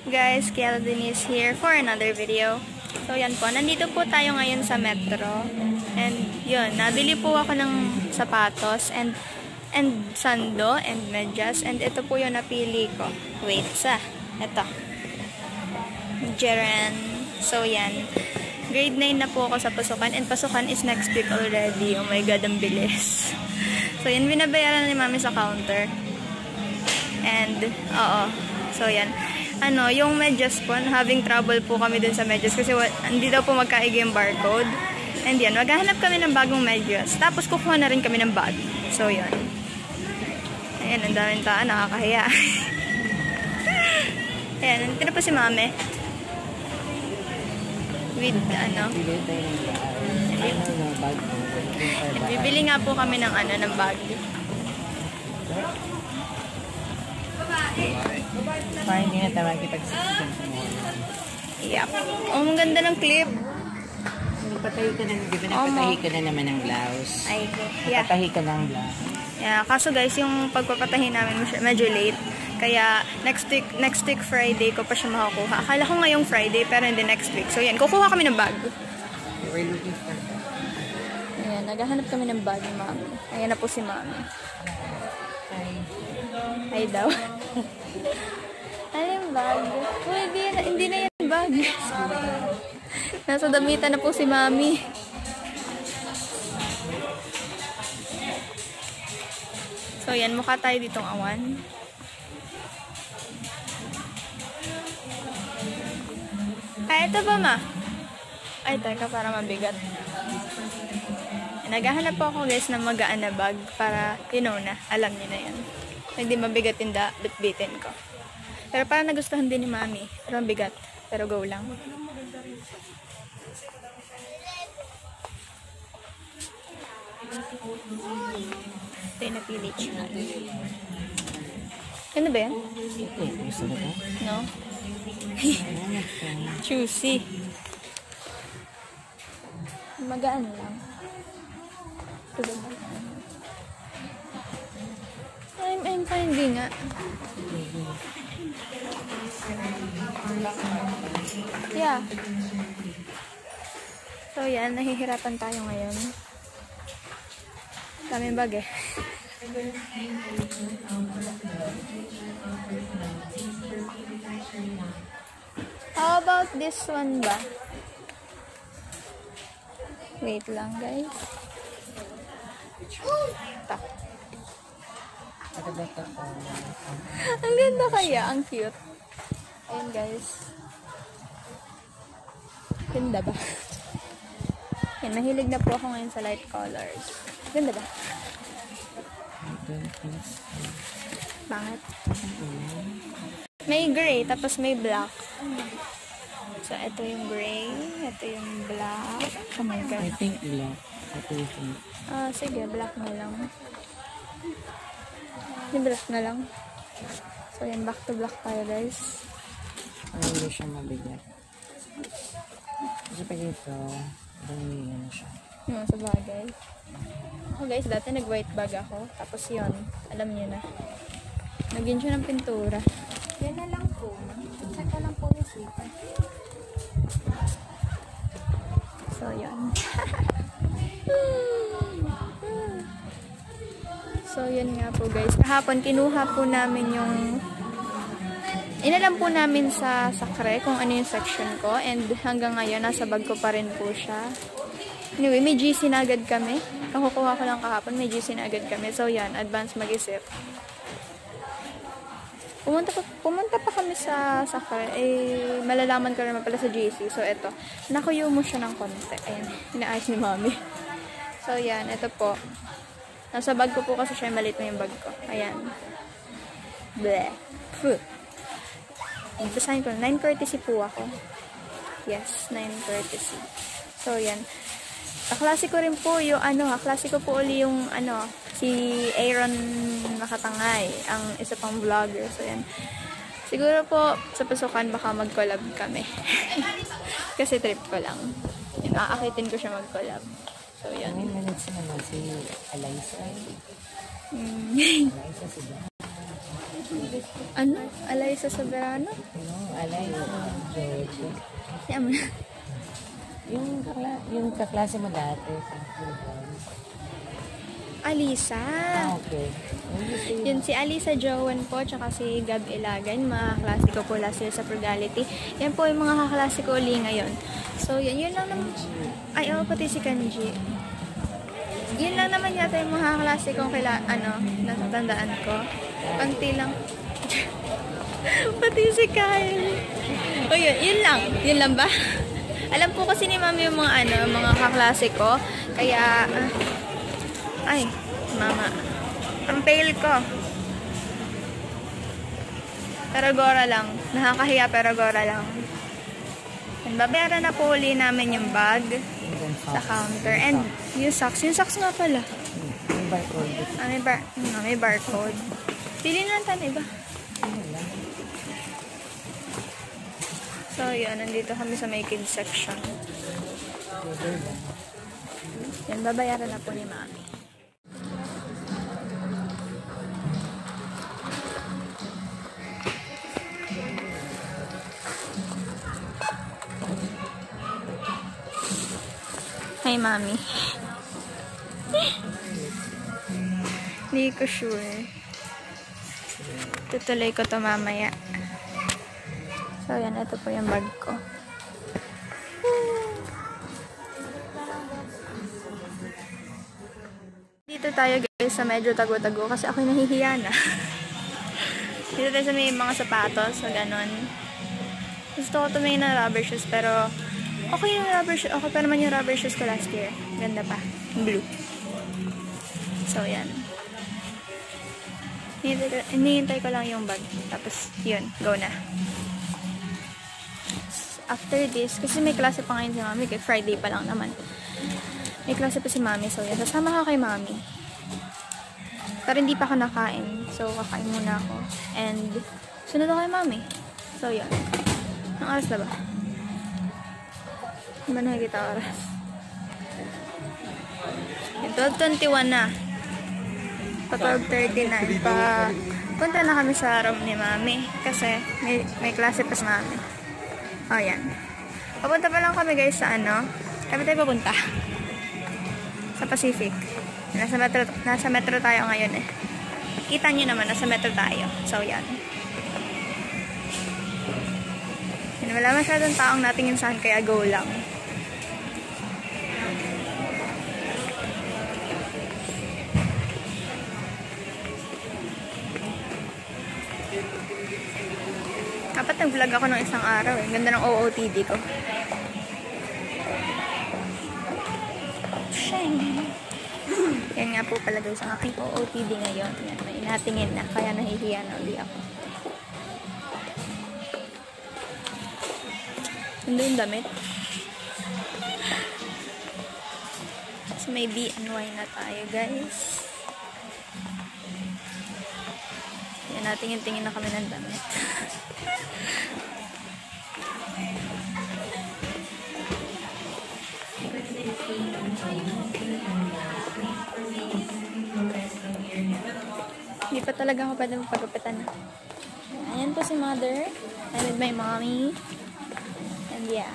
Guys, Kiara Denise here for another video. So yan po, nandito po tayo ngayon sa metro. And yun, nabili po ako ng sapatos and sando and medyas. And ito po yung napili ko. Wait, ito. Jeren. So yan. Grade 9 na po ako sa pasukan. And pasukan is next week already. Oh my God, ang bilis. So yan, binabayaran ni mami sa counter. And, oo. So yan. Yung medyas po, having trouble po kami dun sa medyas kasi hindi daw po magkaigi yung barcode. And yan, maghahanap kami ng bagong medyas. Tapos kukuha na rin kami ng bag. So yan. Ayan, ang daming tao, nakakahiya. Ayan, nandito na po si mami. With bibili nga po kami ng ng bag. Parang hindi na tawag ipag-sisipin sa mo. Yep. Oh, ang ganda ng clip. Patahi ka na, di ba napatahi ka na naman ng blouse? Ay, yeah. Napatahi ka ng blouse. Yeah, kaso guys, yung pagpapatahi namin medyo late. Kaya next week Friday ko pa siya makakuha. Akala ko ngayong Friday pero hindi next week. So yan, kukuha kami ng bag. We're looking for that. Ayan, naghahanap kami ng bag ni mami. Ayan na po si mami. Ay daw. Ano yung bag? Uy, hindi na yan bag. Nasa damitan na po si mami. So yan, mukha tayo ditong awan. Ay, ito ba ma? Ay, teka, para mabigat. Naghahanap po ako guys ng magaan na bag para, na, alam niyo na yan. Hindi mabigat yung bitbitin ko. Pero parang nagustuhan din ni mami. Pero mabigat. Pero go lang. Ito yung napili siya. Ano ba yan? No? Juicy. Magaan lang. Ito ba? I'm finding nga. Yeah. So yan, nahihirapan tayo ngayon. Daming bag eh. How about this one ba? Wait lang guys. Ito. Ang ganda kaya, ang cute. Ayun guys. Ganda ba? Yan, mahilig na po ako ngayon sa light colors. Ganda ba? Bakit? May gray, tapos may black. So, ito yung gray, ito yung black. Oh my God. I think black. Sige, black na lang. Yung black na lang. So, yan, back to black tayo, guys. Hindi siya mabigat. Kasi pag ito, dami yan siya. Sa bagay. Ako, guys, dati nag-white bag ako. Tapos yun, alam niyo na. Nagin siya ng pintura. Yan na lang po. Saka lang po yung sipan. So, yun. So, yun nga po guys. Kahapon, kinuha po namin yung inalam po namin sa Sacre kung ano yung section ko. And hanggang ngayon, nasa bag ko pa rin po siya. Anyway, may GC na agad kami. Kakukuha ko lang kahapon, may GC na agad kami. So, yan. Advance mag-isip. Pumunta pa kami sa Sacre. Eh, malalaman ko naman pala sa GC. So, eto. Nakuyo mo siya ng konti. Ayan. Inaayos ni mami. So, yan. Ito po. Nasa bag ko po kasi siya, malit na yung bag ko. Ayan. Bleh. Puh. Basahin ko. 9 courtesy po ako. Yes, 9 courtesy. So, yan. Kaklase ko rin po yung kaklase ko po uli yung si Aaron Nakatangay, ang isa pang vlogger. So, yan. Siguro po, sa pasukan, baka mag-collab kami. Kasi trip ko lang. Yan, aakitin ko siya mag-collab. So, yan. May minutes naman si Eliza. Eliza si Ano? Alaysa Soberano? No, Alaysa Jojo. Yaman. Yung kaklase mo dati. Alisa. Okay. Yun si Alisa Jowan po, tsaka si Gab Ilagan. Mga kaklase ko po last year sa Frugality. Yan po yung mga kaklase ko uli ngayon. So, yun lang naman. Ay, pati si Kanji. Yun lang naman yata yung mga kaklase kong natatandaan ko. Panti lang. Pati si Kyle. O yun lang. Yun lang ba? Alam po kasi ni Mami yung mga kaklase ko. Kaya, ay, mama. Ang pale ko. Pero gora lang. Nakakahiya pero gora lang. Babayaran na po uli namin yung bag sa counter. And yung socks. Yung socks nga pala. Yung barcode. May barcode. Pili na lang tayo iba. So, yun. Nandito kami sa may kids section. Yan, babayaran na po ni Mami. Hi, Mami. Hindi ko sure. Tutuloy ko to mamaya. So, yan. Ito po yung bag ko. Dito tayo guys sa medyo tago-tago kasi ako'y nahihiya na. Dito tayo sa may mga sapatos. So, ganon. Gusto ko tumingin ng rubber shoes pero okay yung rubber shoes. Okay pa naman yung rubber shoes ko last year. Ganda pa. Blue. So, yan. Hinihintay ko lang yung bag. Tapos, yun. Go na. After this, kasi may klase pa ngayon si Mami. Kaya Friday pa lang naman. May klase pa si Mami. So, yan. Sasama ka kay Mami. Pero hindi pa ako nakain. So, kakain muna ako. And, sunod ako kay Mami. So, yan. Ang oras na ba? Hindi ba nakikita oras? 12:21 na. Pa 12:39 pa. Punta na kami sa room ni Mami. Kasi may klase pa si Mami. Oh, yan. Papunta pa lang kami guys sa Kami tayo papunta. Sa Pacific. Nasa metro tayo ngayon eh. Kita nyo naman, nasa metro tayo. So, yan. Wala masyadong taong natingin saan kaya go lang. Dapat nag-vlog ako ng isang araw eh. Ganda ng OOTD ko. Yan nga po pala guys ang aking OOTD ngayon. Yan, may natingin na. Kaya nahihiya na ulit ako. Hindi yung damit. So may BNY na tayo guys. Yan, natingin-tingin na kami ng damit. Hindi pa talaga ako pwede magpagupitan na. Ayan po si Mother. I'm with my mommy. And yeah.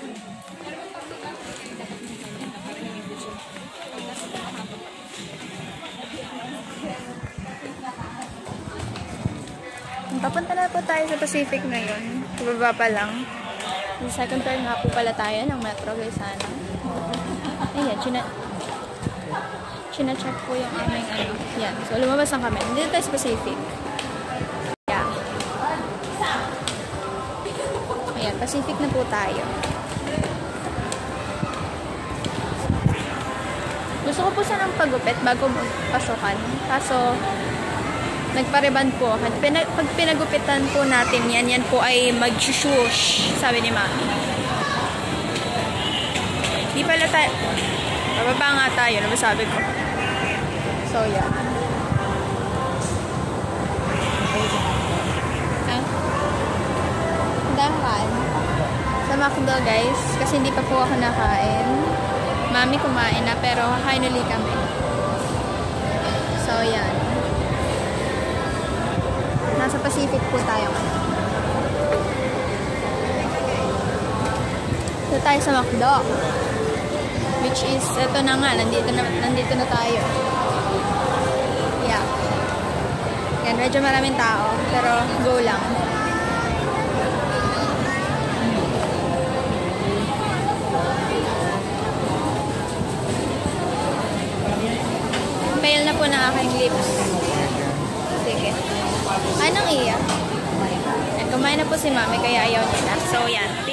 Papunta na po tayo sa Pacific ngayon. Baba pa lang. Sa second turn nga po pala tayo ng metro guys sana. Ayan, china-check po yung aming Yan. So, lumabas lang kami. Dito tayo sa Pacific. Yeah. Ayan, Pacific na po tayo. Gusto ko po sanang pagupit bago magpasokan. Kaso, nagpareban po. Pag pinagupitan po natin yan po ay mag-shush, sabi ni Mami. Di pala tayo. Bababa nga tayo, ano ba sabi ko? So, yan. Dahan. Sa McDo, guys. Kasi hindi pa po ako nakain. Mami kumain na, pero kakain ulit kami. So, yan. nasa Pacific po tayo ngayon. Ito tayo sa McDo. Which is, ito na nga, nandito na tayo. Yeah. Yan, medyo maraming tao, pero go lang. Fail na po na aking lips. Sige. Anong iya? Kumain na po si mami, kaya ayaw nila. So, yan.